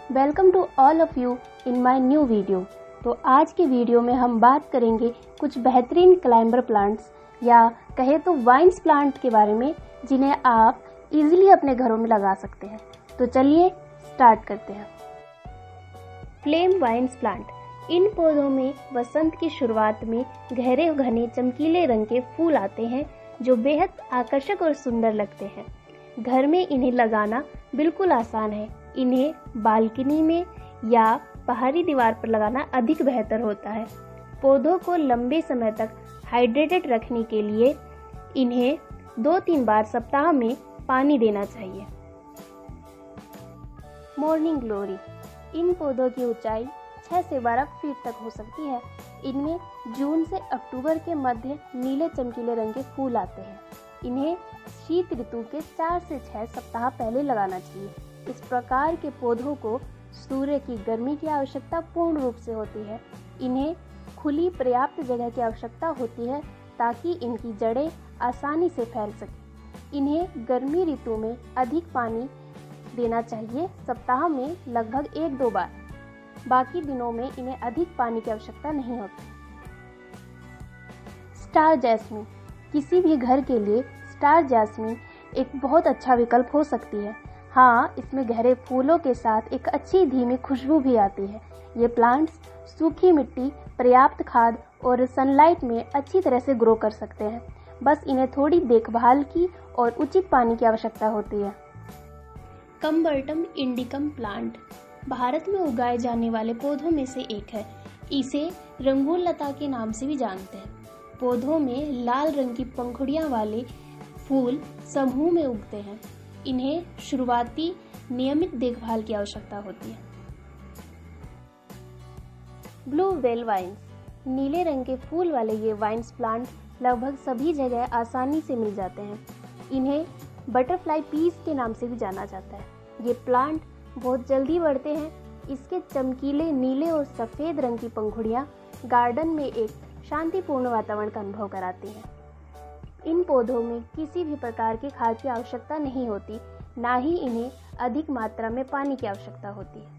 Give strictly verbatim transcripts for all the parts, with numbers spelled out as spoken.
Welcome to all of you in my new video. तो आज के वीडियो में हम बात करेंगे कुछ बेहतरीन क्लाइंबर प्लांट्स या कहे तो वाइन्स प्लांट के बारे में, जिन्हें आप इजीली अपने घरों में लगा सकते हैं। तो चलिए स्टार्ट करते हैं। फ्लेम वाइन्स प्लांट, इन पौधों में वसंत की शुरुआत में गहरे घने चमकीले रंग के फूल आते हैं जो बेहद आकर्षक और सुंदर लगते हैं। घर में इन्हें लगाना बिल्कुल आसान है। इन्हें बालकनी में या बाहरी दीवार पर लगाना अधिक बेहतर होता है। पौधों को लंबे समय तक हाइड्रेटेड रखने के लिए इन्हें दो तीन बार सप्ताह में पानी देना चाहिए। मॉर्निंग ग्लोरी, इन पौधों की ऊंचाई छह से बारह फीट तक हो सकती है। इनमें जून से अक्टूबर के मध्य नीले चमकीले रंग के फूल आते हैं। इन्हें शीत ऋतु के चार से छह सप्ताह पहले लगाना चाहिए। इस प्रकार के पौधों को सूर्य की गर्मी की आवश्यकता पूर्ण रूप से होती है। इन्हें खुली पर्याप्त जगह की आवश्यकता होती है ताकि इनकी जड़ें आसानी से फैल सकें। इन्हें गर्मी ऋतु में अधिक पानी देना चाहिए, सप्ताह में लगभग एक दो बार। बाकी दिनों में इन्हें अधिक पानी की आवश्यकता नहीं होती। स्टार जैस्मिन, किसी भी घर के लिए स्टार जैस्मिन एक बहुत अच्छा विकल्प हो सकती है। हाँ, इसमें गहरे फूलों के साथ एक अच्छी धीमी खुशबू भी आती है। ये प्लांट्स सूखी मिट्टी, पर्याप्त खाद और सनलाइट में अच्छी तरह से ग्रो कर सकते हैं। बस इन्हें थोड़ी देखभाल की और उचित पानी की आवश्यकता होती है। कम्बर्टम इंडिकम प्लांट भारत में उगाए जाने वाले पौधों में से एक है। इसे रंगून लता के नाम से भी जानते हैं। पौधों में लाल रंग की पंखुड़ियां वाले फूल समूह में उगते हैं। इन्हें शुरुआती नियमित देखभाल की आवश्यकता होती है। ब्लू वेल वाइन्स, नीले रंग के फूल वाले ये वाइन्स प्लांट लगभग सभी जगह आसानी से मिल जाते हैं। इन्हें बटरफ्लाई पीस के नाम से भी जाना जाता है। ये प्लांट बहुत जल्दी बढ़ते हैं। इसके चमकीले नीले और सफ़ेद रंग की पंखुड़ियां गार्डन में एक शांतिपूर्ण वातावरण का अनुभव कराती हैं। इन पौधों में किसी भी प्रकार की खाद की आवश्यकता नहीं होती, ना ही इन्हें अधिक मात्रा में पानी की आवश्यकता होती है।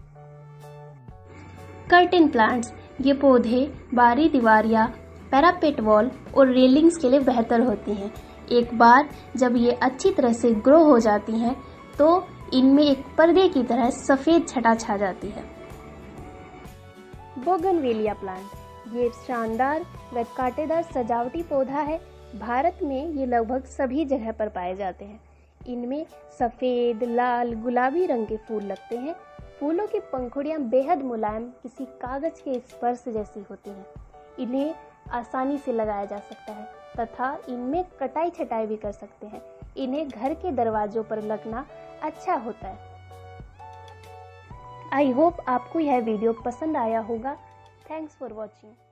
कर्टेन प्लांट्स, ये पौधे बाहरी दीवार या पैरापेट वॉल और रेलिंग्स के लिए बेहतर होती हैं। एक बार जब ये अच्छी तरह से ग्रो हो जाती हैं तो इनमें एक पर्दे की तरह सफ़ेद छटा छा जाती है। बोगनवेलिया प्लांट, ये शानदार व कांटेदार सजावटी पौधा है। भारत में ये लगभग सभी जगह पर पाए जाते हैं। इनमें सफ़ेद, लाल, गुलाबी रंग के फूल लगते हैं। फूलों की पंखुड़ियां बेहद मुलायम, किसी कागज के स्पर्श जैसी होती हैं। इन्हें आसानी से लगाया जा सकता है तथा इनमें कटाई छटाई भी कर सकते हैं। इन्हें घर के दरवाजों पर लगना अच्छा होता है। आई होप आपको यह वीडियो पसंद आया होगा। Thanks for watching.